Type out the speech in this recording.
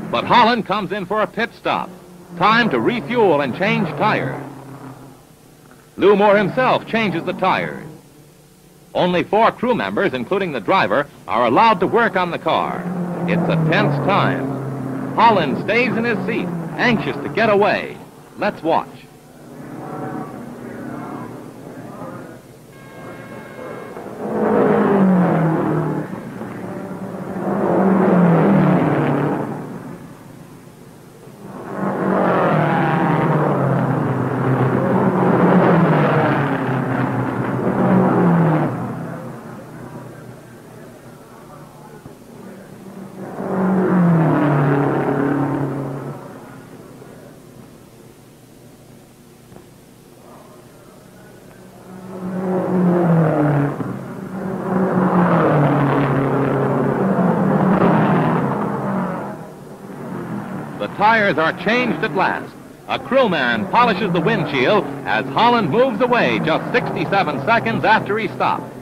But Holland comes in for a pit stop. Time to refuel and change tires. Lou Moore himself changes the tires. Only 4 crew members, including the driver, are allowed to work on the car. It's a tense time. Holland stays in his seat, anxious to get away. Let's watch. Tires are changed at last. A crewman polishes the windshield as Holland moves away just 67 seconds after he stopped.